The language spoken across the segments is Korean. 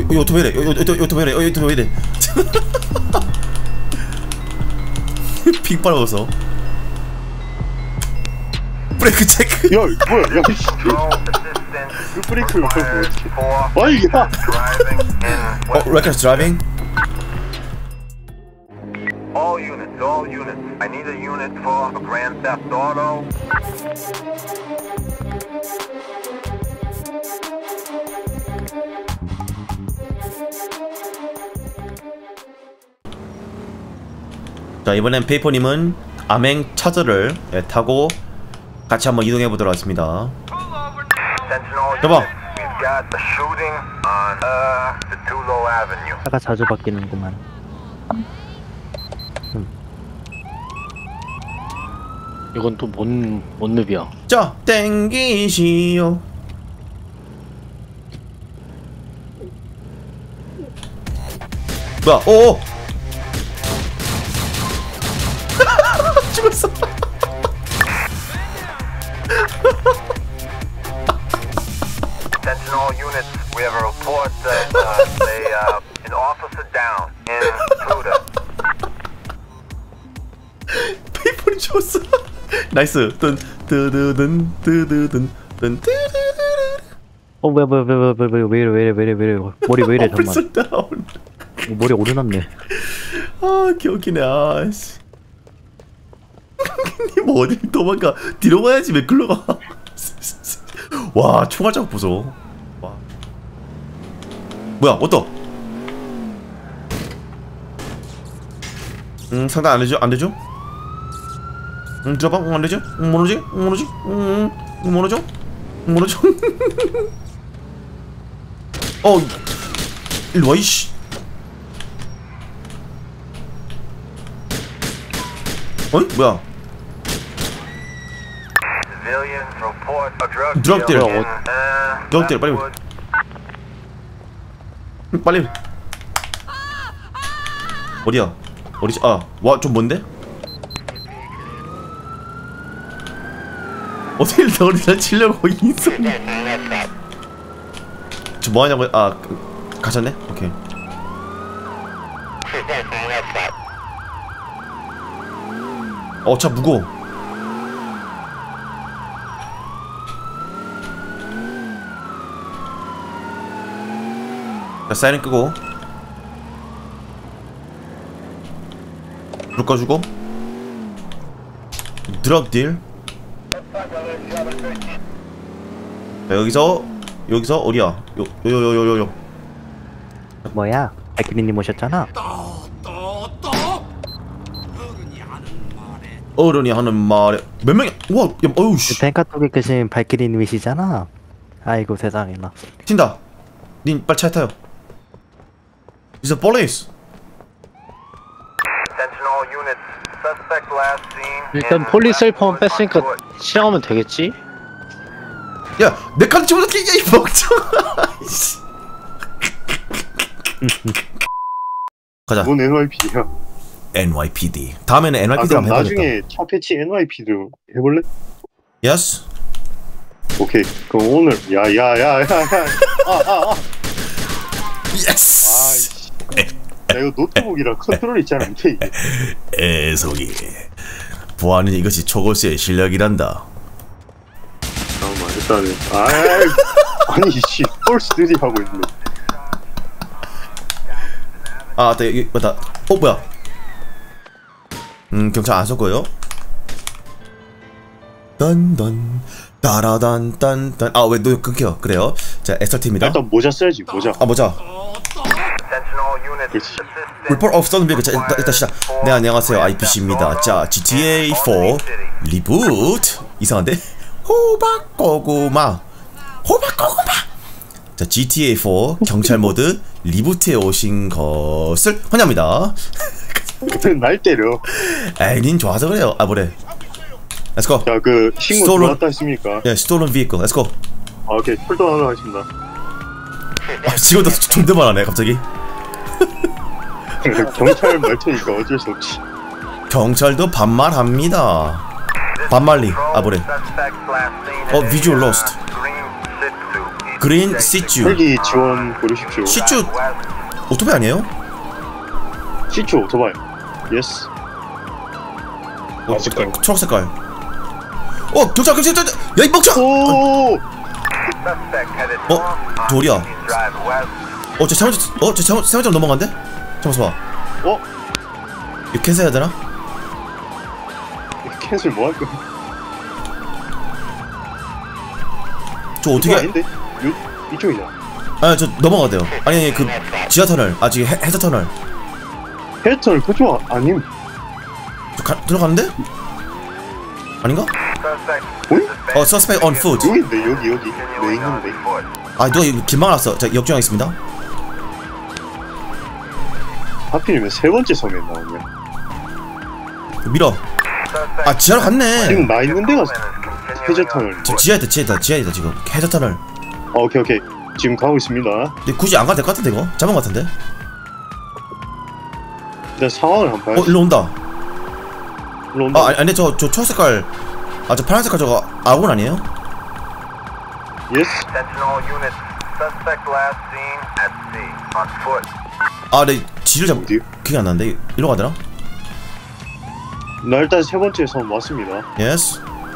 이거 왜 이래? 이거 왜 이래? 이거 왜 이래? 픽 빨아서 브레이크 체크. 야 뭐야 야 씨. 그 브레이크를 밟고 어떻게 아이 야 reckless driving. All units. I need a unit for a Grand Theft Auto. 자, 이번엔 페이퍼님은 암행 차저를 타고 같이 한번 이동해 보도록 하겠습니다. 여보. 차가 자주 바뀌는구만. 이건 또 뭔 늪이야? 자, 땡기시오. 뭐야? 오. 죽었어. Sentinel units, we have a report that an officer down in Pluto. 페이퍼님 죽었어. 나이스. 뜬. 왜 이래 머리 왜 이래 정말. 오피스 다운. 머리 오르났네. 아, 개웃기네. 아씨. 님 어디 도망가? 뒤로 가야지 왜 글로 가? 와, 총알 자국 보소. 와. 뭐야? 어떠? 상단 안 되죠? 안 되죠? 들어봐. 안 되죠? 모르지? 모르죠? 일로 와 이씨. 뭐야? 드럭 딜. 드럭 딜 빨리. 어디야? 어디지? 아, 와, 좀 뭔데? 어딜 어디다 치려고 인성. 저 뭐하냐고요? 아, 가셨네? 오케이. 차 무거워. 자, 사이렌 끄고 불 꺼주고 드럭 딜. 자, 여기서 어디야? 요. 뭐야? 발키리님 오셨잖아. 어른이 하는 말에 몇 명이야? 우와, 야, 어우 씨. 탱카 쪽에 계신 발키리님이시잖아. 아이고 세상에나. 튄다. 님 빨리 차에 타요. It's a police. 일단 폴리스 셀폰 뺐으니까 시작하면 되겠지? 야, 내 카드 집어넣게 이 멍청아. 가자. 뭔 NYPD야? NYPD. 다음에는 NYPD 그럼 한번 해봐야겠다. 나중에 차 패치 NYPD로 해볼래? Yes. 오케이. 그럼 오늘 야야야야야. Yes. 아이씨. 야, 이거 노트북이랑 컨트롤이 잘 안 돼. 애송이. 보아는 이것이 초고수의 실력이란다. 잠깐만 일단은 아니 씨 펄스 3 하고 있네. 아, 맞다. 여기 맞다. 뭐야? 경찰 안 섰고요. 딴딴 따라단 딴딴. 아, 왜 너 끊겨? 그래요. 자, SRT입니다. 일단 모자 써야지 모자. 아, 모자. Report of stolen vehicle. 자, 일단 시작. 네, 안녕하세요. IPC입니다. 자, GTA 4 리부트. 이상한데? 호박고구마. 자, GTA 4 경찰 모드 리부트에 오신 것을 환영합니다. 날 때려. 에이, 닌 좋아서 그래요. 아, 뭐래. Let's go. 자, 그 신고 들어왔다 했습니까? 예, stolen vehicle. Let's go. 아, 오케이. 출동하도록 하겠습니다. 아, 지금도 존댓말 하네, 갑자기. 경찰 말 테니까 어쩔 수 없지. 경찰도 반말합니다. 반말리. 아, 뭐래. visual lost. 그린 시츄. 헬기 지원 고르십시오. 시츄 오토바이 아니에요? 시추 오토바이. 예스. 색깔. 초록 색깔. 경찰. 야이 멍청. 오. 돌이야. 제 잘못 넘어간대? 잠깐만 봐. 이거 캔슬해야 되나? 캔슬 뭐 할 거야? 저 어떻게? 아닌데? 이쪽이잖아. 저 넘어가야 돼요. 아니 그 지하 터널. 지금 해저 터널. 해철 그쪽 아님. 저 들어가는데? 아닌가? Suspect on foot. 여기인데 여기 내 있는데. 누가 여기 길 막아놨어. 자 역주행하겠습니다. 하필이면 세 번째 섬에 나오냐. 밀어. 지하로 갔네. 지금 나 있는 데가 해저 터널. 지하에 있다 지금 해저 터널. 오케이 지금 가고 있습니다. 근데 굳이 안 가도 될 것 같은데 이거? 잡은 것 같은데? 일단 상황을 한번 봐야지. 일로 온다. 일로 온다. 아니 저 초색깔 저 파란 색깔 저거 아군 아니에요? 예스. Attention all units. Suspect last seen at sea on foot. 네 지를 잡 어디요? 기억이 안 나는데 일로 가더라? 나 일단 세 번째 섬 왔습니다. 예스.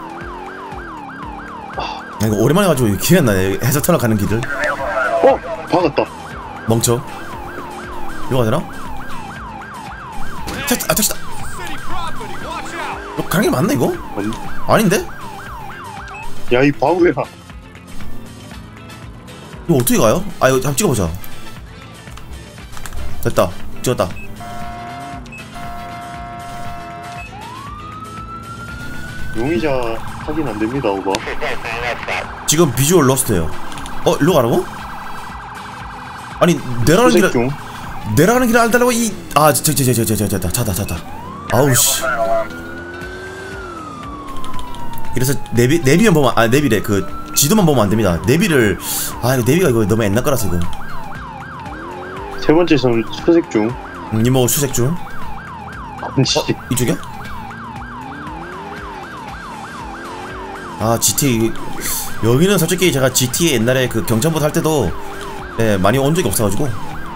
이거 오랜만에 가지고 기억이 안 나네. 해저 터널 가는 길을. 박았다. 멍청. 일로 가더라? 택시다. 이거 가는 길 맞나 이거? 아닌데? 야 이 바보야. 이거 어떻게 가요? 이거 한번 찍어보자. 됐다. 찍었다. 용의자 확인 안 됩니다, 오바. 지금 비주얼 러스트예요. 일로 가라고? 아니 내려가는 길을 중. 내려가는 길을 알달라고 자다. 아우씨. 그래서 내비만 보면 내비래 그 지도만 보면 안 됩니다. 내비를 이거 내비가 이거 너무 옛날 거라서 이거. 세 번째 섬 수색 중. 이모 수색 중. 아니지. 이쪽이야? GTA 여기는 솔직히 제가 GTA 옛날에 그 경찰보드 할 때도 많이 온 적이 없어가지고.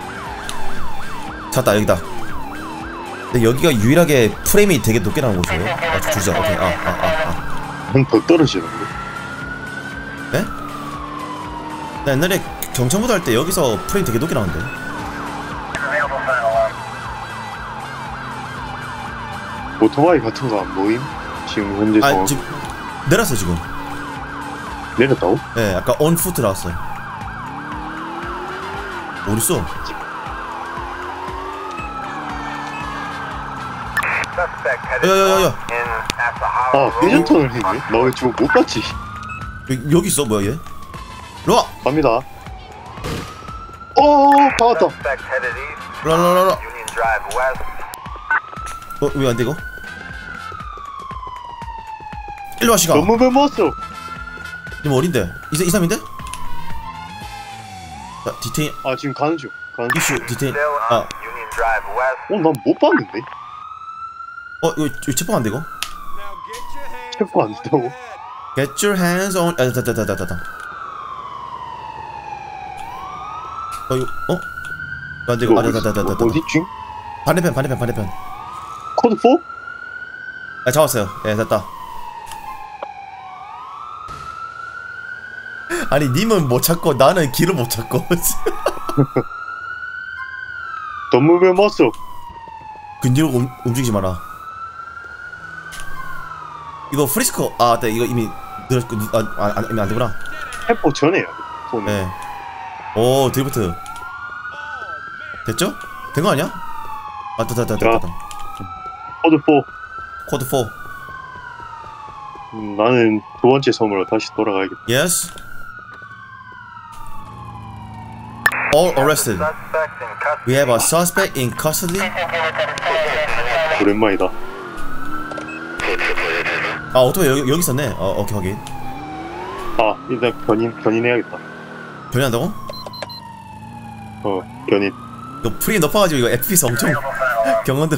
찾았다 여기다. 근데 여기가 유일하게 프레임이 되게 높게 나오는 곳이에요. 주자. 오케이. 한 더 떨어지는데. 네? 나 옛날에 경찰보드 할 때 여기서 프레임 되게 높게 나오는데. 오토바이 같은 거 안 보임? 지금 현재 상황. 지금 내렸어 지금. 내렸다고? 네, 아까 on foot 나왔어요. 어딨어? Suspect headed 야야야야. in Asahara Road. 회전 터널 했네? 나 왜 저거 못 봤지? 여기 있어 뭐야 얘? 일로와. 갑니다. 박았다. Suspect headed east. 라라라라. Union Drive west. 왜 안 돼 이거? 일로와 시가. 너무 뱀았어. 님 어린데? 이삼인데? 자 디테인 지금 가는 중. 이슈 디테인. Still on Union Drive west. 난 못 봤는데? 이거 체포 안 돼 이거? 체포 안 된다고? Get your hands on. 됐다. 이거 안 돼 이거. 됐다. 어디지? 반대편. 코드 4? 잡았어요. 됐다. 아니 님은 못 찾고 나는 길을 못 찾고. 너무 뱀았어. 근지로 움직이지 마라. 이거 프리스커 네 이거 이미 늘었고 이미 안 되구나. 체포 전에 해야 돼. 손에. 네. 오 드리프트 됐죠? 된 거 아니야? 됐다. 코드 4. 코드 4. 나는 두 번째 섬으로 다시 돌아가야겠다. Yes. All arrested. Suspect in custody. We have a suspect in custody. 오랜만이다. 오토바이 여기 있었네. 오케이 확인. 일단 견인해야겠다. 변이한다고? 견인. 이거 프레임 높아가지고 이거 FPS 엄청 경원들.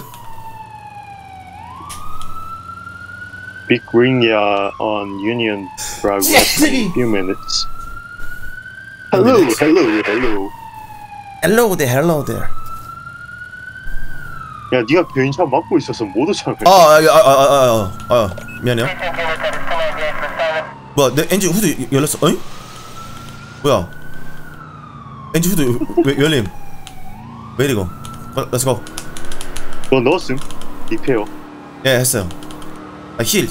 Big Green on Union Drive west in a few minutes. Hello, hello, hello. Hello there, hello there. 야, 네가 변인차 막고 있어서 못 오잖아. 미안해요. 뭐야, 내 엔진 후드 열렸어? 어이? 뭐야? 엔진 후드 왜 열림? 왜 이리고? Let's go. 너 넣었음? 리페어. 예, 했어요. 아, 힐.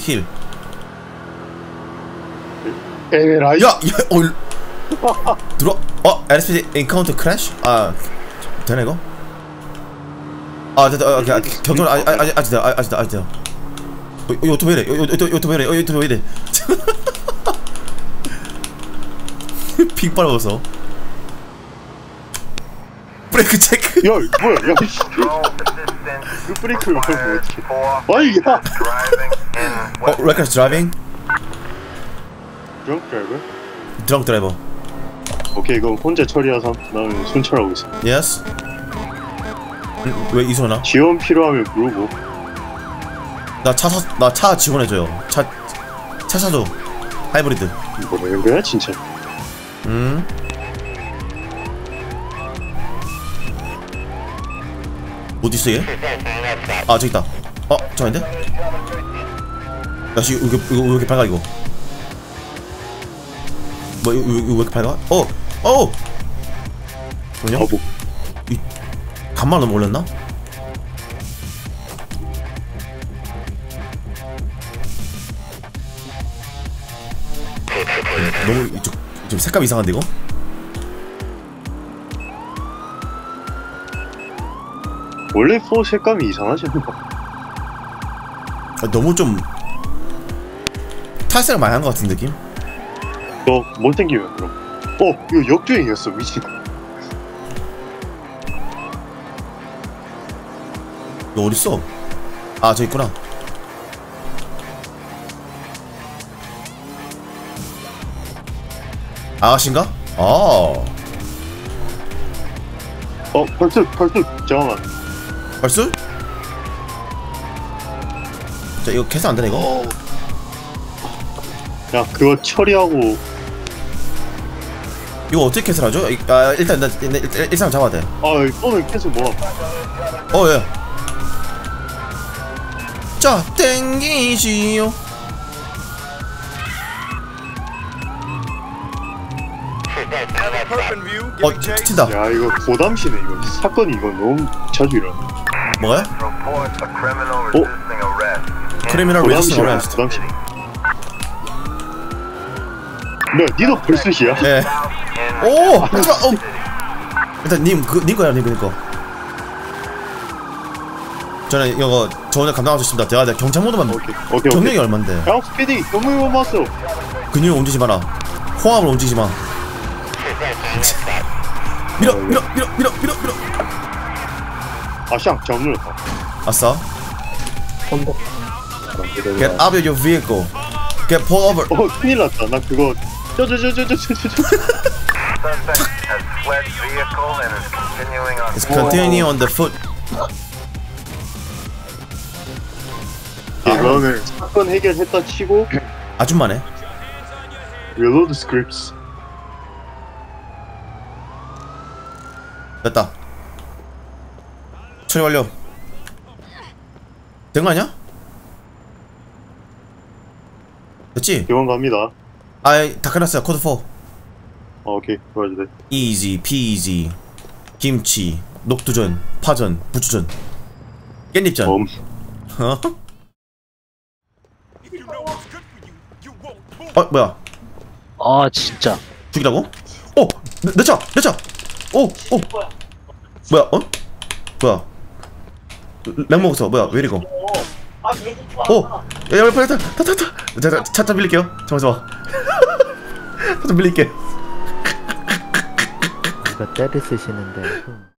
에라이. 야, 들어. LSPD encounter crash? 아, 되나 이거? 아, 됐다. 경찰 아직 돼요. 이거 왜 이래? 픽 빨아서. 브레이크 체크. 야, 뭐야? 야, Control assistance 그 브레이크를 밟으면 required 어떡해? for 아이, 야. driving in West reckless driving. 드렁크 드라이버? drunk driver. 오케이, 그럼 혼자 처리하삼. 나는 순찰하고 있어. Yes. 왜 이소나? 지원 필요하면 부르고. 나 차 지원해줘요. 차 사줘. 하이브리드. 뭐라는 거야, 진짜? 어디 있어 얘? 아 저기 있다. 저 아닌데? 야씨 이거 왜 이렇게 밝아 이거? 뭐 이거 왜 이렇게 밝아? 뭐냐? 바보. 이 간만 너무 올렸나? 너무 좀 색감 이상한데 이거? 원래 4 색감이 이상하지 않나? 너무 좀 탈색을 많이 한 것 같은 느낌? 너 못 땡기면 그럼. 이거 역주행이었어, 미친. 너 어딨어? 아 저기 있구나. 아가씨인가? 벌써 잠깐만. 벌써? 자 이거 계산 안 되네 이거? 야, 그거 처리하고. 이거 어떻게 캐슬하죠? 일단 일상 잡아야 돼. 오늘 계속 뭐야? 예. 자 땡기시오. 튄다. 야, 이거 고담시네. 이거 사건이 이거 너무 자주 일어나. 뭐야? report a criminal resisting arrest. 크리미널 레지스팅 고담시야, 어레스트. 고담시. 뭐야, 니도 벌써시야? 예. 오! 하지마! 일단 님 거야 님 거. 저는 이거 저 오늘 감당하고 싶습니다. 제가 경찰 모드만 오케이. 경력이 얼만데? 야, 스피디 너무 못 봤어. 근육을 움직이지 마라. 호흡을 움직이지 마. 밀어. 샹, 잘못 눌렀다. 아싸. Get out of your vehicle. Get pulled over. 큰일 났다. 나 그거 Suspect has fled vehicle and is continuing on It's continuing on the foot. 이거는 사건 해결했다 치고 아줌마네. reload scripts. 됐다. 처리 완료. 된 거 아니야? 됐지? 대원 갑니다. 다 끝났어요. 코드 4. 오케이. 도와줘 돼. 이지 피지 김치 녹두전 파전 부추전 깻잎전. 뭐야? 아 진짜. 죽이라고? 내 차! 뭐야? 뭐야? 렉 먹었어. 뭐야? 왜 이리고? 야, 빨리 타! 차 좀 빌릴게요. 잠깐만. 차 좀 빌릴게. 이거 때를 쓰시는데